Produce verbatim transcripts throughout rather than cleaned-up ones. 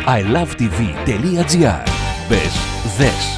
άι λαβ τι βι τελεία τζι άρ. Μπες, δες.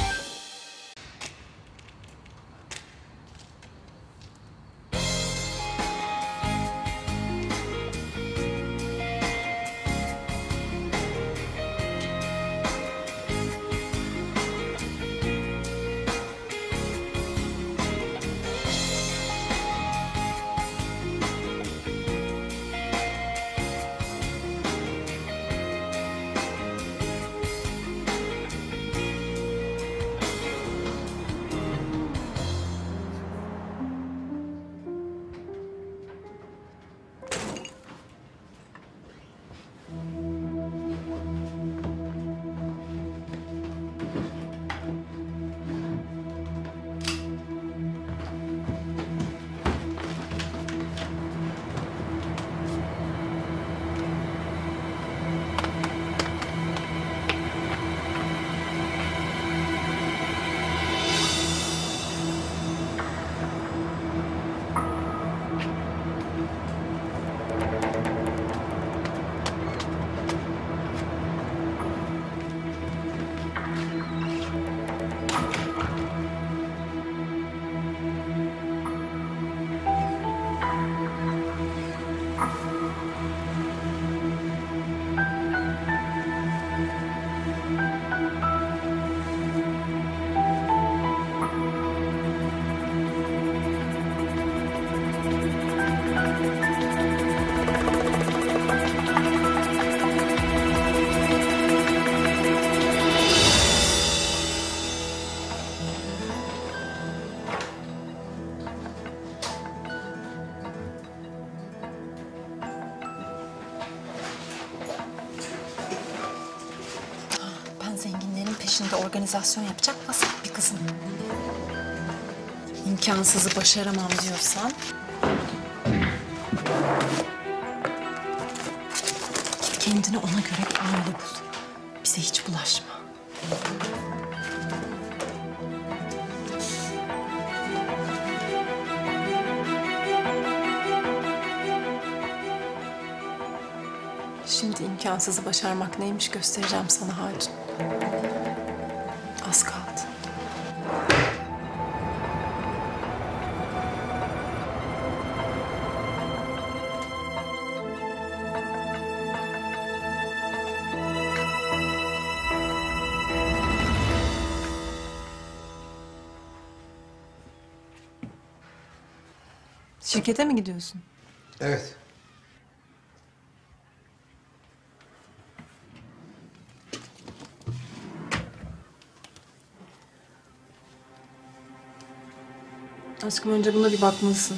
Şimdi organizasyon yapacak basit bir kızım. İmkansızı başaramam diyorsan... git kendine ona göre bir aile bul. Bize hiç bulaşma. Şimdi imkansızı başarmak neymiş göstereceğim sana Haldun. Az kaldı. Şirkete mi gidiyorsun? Evet. Aşkım önce buna bir bakmalısın.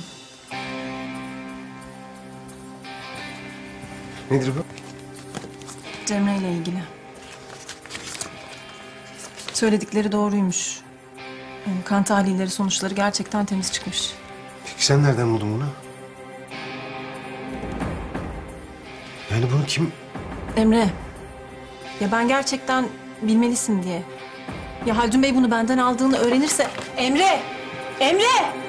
Nedir bu? Cemre ile ilgili. Söyledikleri doğruymuş. Yani kan tahlilleri sonuçları gerçekten temiz çıkmış. Peki sen nereden buldun bunu? Yani bunu kim... Emre. Ya ben gerçekten bilmelisin diye. Ya Haldun Bey bunu benden aldığını öğrenirse... Emre! Emre!